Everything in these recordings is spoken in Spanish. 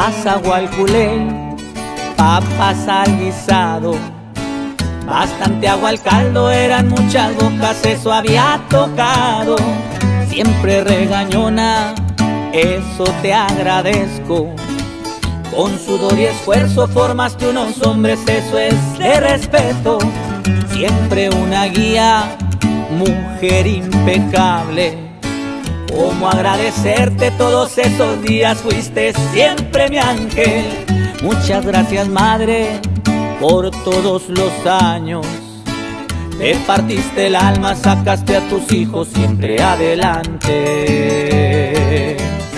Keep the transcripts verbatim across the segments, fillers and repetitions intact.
Vas a Gualculey, papas al guisado, bastante agua al caldo, eran muchas bocas, eso había tocado. Siempre regañona, eso te agradezco. Con sudor y esfuerzo formaste unos hombres, eso es de respeto. Siempre una guía, mujer impecable. ¿Cómo agradecerte todos esos días? Fuiste siempre mi ángel. Muchas gracias, madre, por todos los años. Te partiste el alma, sacaste a tus hijos siempre adelante.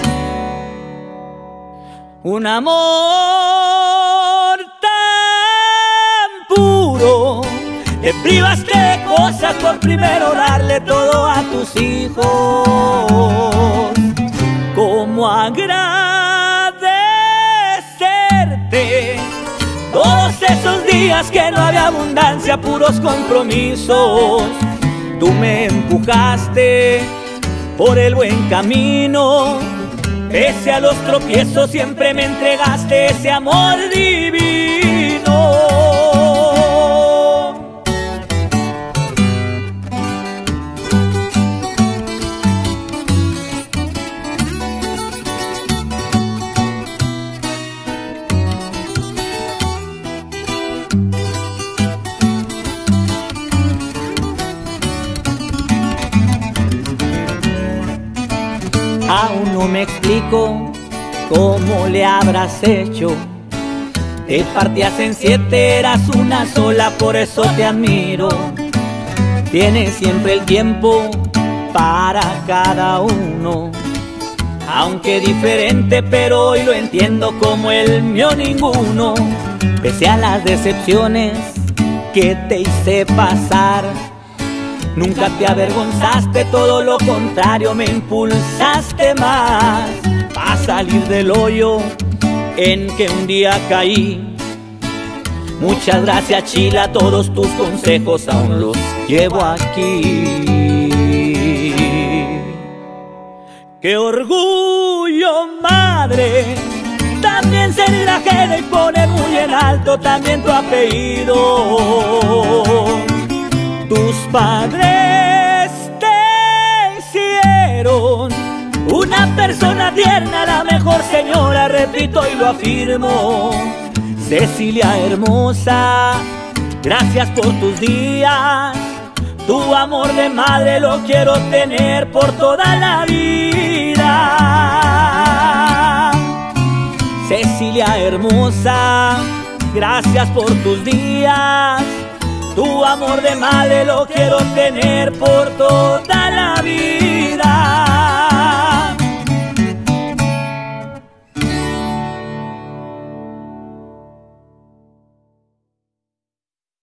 Un amor tan puro, te privaste de cosas por primero darle todo a tus hijos. ¿Cómo agradecerte todos esos días que no había abundancia, puros compromisos? Tú me empujaste por el buen camino, pese a los tropiezos siempre me entregaste ese amor divino. Aún no me explico cómo le habrás hecho. Te partías en siete, eras una sola, por eso te admiro. Tienes siempre el tiempo para cada uno, aunque diferente, pero hoy lo entiendo como el mío ninguno. Pese a las decepciones que te hice pasar, nunca te avergonzaste, todo lo contrario, me impulsaste más a salir del hoyo en que un día caí. Muchas gracias, Chila, todos tus consejos aún los llevo aquí. ¡Qué orgullo, madre! También ser grajera y poner muy en alto también tu apellido. Tus padres te hicieron una persona tierna, la mejor señora, repito y lo afirmo. Cecilia hermosa, gracias por tus días. Tu amor de madre lo quiero tener por toda la vida. Cecilia hermosa, gracias por tus días. Tu amor de madre lo quiero tener por toda